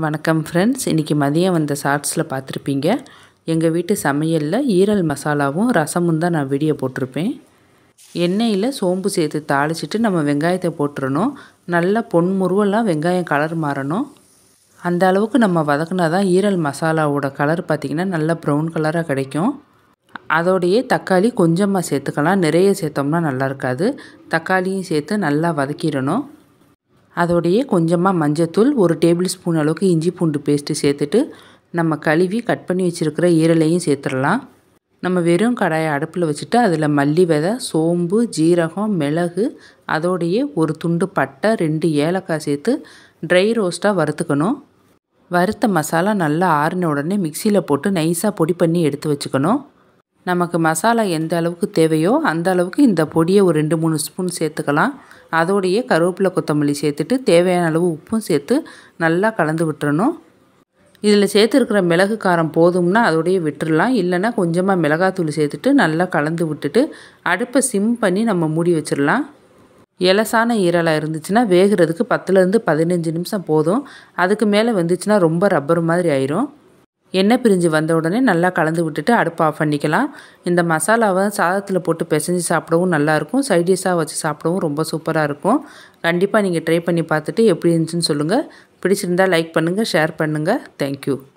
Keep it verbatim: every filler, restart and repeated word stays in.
வணக்கம் ஃப்ரெண்ட்ஸ், இன்றைக்கி மதியம் வந்த ஷார்ட்ஸில் பார்த்துருப்பீங்க. எங்கள் வீட்டு சமையலில் ஈரல் மசாலாவும் ரசமும் தான் நான் வீடியோ போட்டிருப்பேன். எண்ணெயில் சோம்பு சேர்த்து தாளிச்சிட்டு நம்ம வெங்காயத்தை போட்டுறணும். நல்லா பொன்முருவெல்லாம் வெங்காயம் கலர் மாறணும். அந்த அளவுக்கு நம்ம வதக்குனா தான் ஈரல் மசாலாவோட கலர் பார்த்திங்கன்னா நல்லா ப்ரௌன் கலராக கிடைக்கும். அதோடையே தக்காளி கொஞ்சமாக சேர்த்துக்கலாம், நிறைய சேர்த்தோம்னா நல்லா இருக்காது. தக்காளியும் சேர்த்து நல்லா வதக்கிடணும். அதோடையே கொஞ்சமாக மஞ்சத்தூள், ஒரு டேபிள் ஸ்பூன் அளவுக்கு இஞ்சி பூண்டு பேஸ்ட்டு சேர்த்துட்டு நம்ம கழுவி கட் பண்ணி வச்சுருக்கிற ஈரலையும் சேர்த்துடலாம். நம்ம வெறும் கடாயை அடுப்பில் வச்சுட்டு அதில் மல்லி விதை, சோம்பு, ஜீரகம், மிளகு, அதோடையே ஒரு துண்டு பட்டை, ரெண்டு ஏலக்காய் சேர்த்து ட்ரை ரோஸ்ட்டாக வறுத்துக்கணும். வறுத்த மசாலா நல்லா ஆறின உடனே மிக்சியில் போட்டு நைஸாக பொடி பண்ணி எடுத்து வச்சுக்கணும். நமக்கு மசாலா எந்த அளவுக்கு தேவையோ அந்த அளவுக்கு இந்த பொடியை ஒரு ரெண்டு மூணு ஸ்பூன் சேர்த்துக்கலாம். அதோடையே கருவேப்பிலை, கொத்தமல்லி சேர்த்துட்டு தேவையான அளவு உப்பும் சேர்த்து நல்லா கலந்து விட்டுறணும். இதில் சேர்த்துருக்கிற மிளகு காரம் போதும்னா அதோடையே விட்டுடலாம். இல்லைன்னா கொஞ்சமாக மிளகாத்தூள் சேர்த்துட்டு நல்லா கலந்து விட்டுட்டு அடுப்பை சிம் பண்ணி நம்ம மூடி வச்சிடலாம். எலசான ஈரலாக இருந்துச்சுன்னா வேகிறதுக்கு பத்துலேருந்து பதினஞ்சு நிமிஷம் போதும். அதுக்கு மேலே வந்துச்சுன்னா ரொம்ப ரப்பர் மாதிரி ஆயிரும். எண்ணெய் பிரிஞ்சு வந்த உடனே நல்லா கலந்து விட்டுட்டு அடுப்பு ஆஃப் பண்ணிக்கலாம். இந்த மசாலாவை சாதத்தில் போட்டு பிசைஞ்சு சாப்பிடவும் நல்லாயிருக்கும். சைடிஷாக வச்சு சாப்பிடவும் ரொம்ப சூப்பராக இருக்கும். கண்டிப்பாக நீங்கள் ட்ரை பண்ணி பார்த்துட்டு எப்படி இருந்துச்சுன்னு சொல்லுங்கள். பிடிச்சிருந்தால் லைக் பண்ணுங்கள், ஷேர் பண்ணுங்கள். தேங்க்யூ.